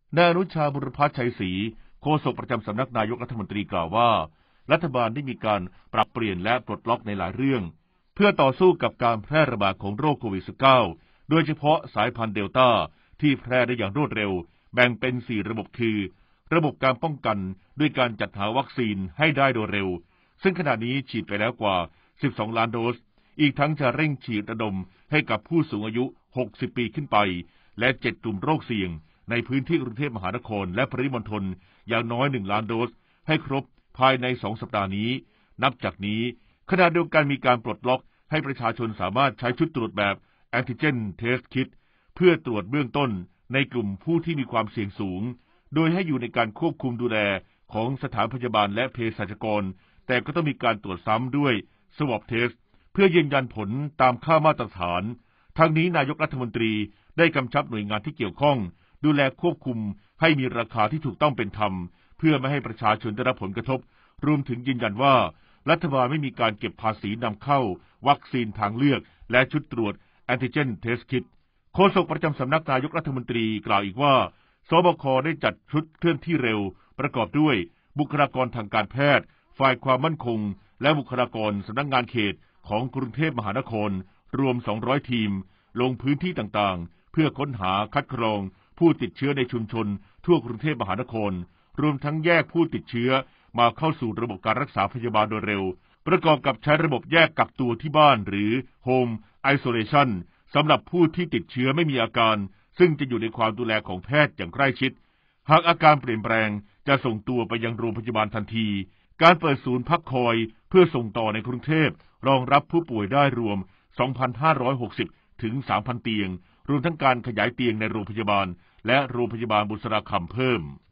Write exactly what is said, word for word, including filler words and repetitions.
นายอนุชาบุรพชัยศรีโฆษกประจำสำนักนายกรัฐมนตรีกล่าวว่ารัฐบาลได้มีการปรับเปลี่ยนและปลดล็อกในหลายเรื่องเพื่อต่อสู้กับการแพร่ระบาดของโรคโควิด สิบเก้า โดยเฉพาะสายพันธุ์เดลต้าที่แพร่ได้อย่างรวดเร็วแบ่งเป็นสี่ระบบคือระบบการป้องกันด้วยการจัดหาวัคซีนให้ได้โดยเร็วซึ่งขณะนี้ฉีดไปแล้วกว่าสิบสองล้านโดสอีกทั้งจะเร่งฉีดระดมให้กับผู้สูงอายุหกสิบปีขึ้นไปและเจ็ดกลุ่มโรคเสี่ยงในพื้นที่กรุงเทพมหานครและปริมณฑลอย่างน้อยหนึ่งล้านโดสให้ครบภายในสองสัปดาห์นี้นับจากนี้ขณะเดียวกันมีการปลดล็อกให้ประชาชนสามารถใช้ชุดตรวจแบบแอนติเจนเทสคิทเพื่อตรวจเบื้องต้นในกลุ่มผู้ที่มีความเสี่ยงสูงโดยให้อยู่ในการควบคุมดูแลของสถานพยาบาลและเภสัชกรแต่ก็ต้องมีการตรวจซ้ำด้วย swab test เพื่อยืนยันผลตามค่ามาตรฐานทั้งนี้นายกรัฐมนตรีได้กำชับหน่วยงานที่เกี่ยวข้องดูแลควบคุมให้มีราคาที่ถูกต้องเป็นธรรมเพื่อไม่ให้ประชาชนได้รับผลกระทบรวมถึงยืนยันว่ารัฐบาลไม่มีการเก็บภาษีนำเข้าวัคซีนทางเลือกและชุดตรวจแอนติเจนเทสคิทโฆษกประจำสำนักนายกรัฐมนตรีกล่าวอีกว่าสบคได้จัดชุดเคลื่อนที่เร็วประกอบด้วยบุคลากรทางการแพทย์ฝ่ายความมั่นคงและบุคลากรสำนักงานเขตของกรุงเทพมหานครรวมสองร้อยทีมลงพื้นที่ต่างๆเพื่อค้นหาคัดกรองผู้ติดเชื้อในชุมชนทั่วกรุงเทพมหานครรวมทั้งแยกผู้ติดเชื้อมาเข้าสู่ระบบการรักษาพยาบาลโดยเร็วประกอบกับใช้ระบบแยกกักตัวที่บ้านหรือ Home Isolation สำหรับผู้ที่ติดเชื้อไม่มีอาการซึ่งจะอยู่ในความดูแลของแพทย์อย่างใกล้ชิดหากอาการเปลี่ยนแปลงจะส่งตัวไปยังโรงพยาบาลทันทีการเปิดศูนย์พักคอยเพื่อส่งต่อในกรุงเทพรองรับผู้ป่วยได้รวม สองพันห้าร้อยหกสิบ ถึง สามพัน เตียงรวมทั้งการขยายเตียงในโรงพยาบาลและโรงพยาบาลบุษราคำเพิ่ม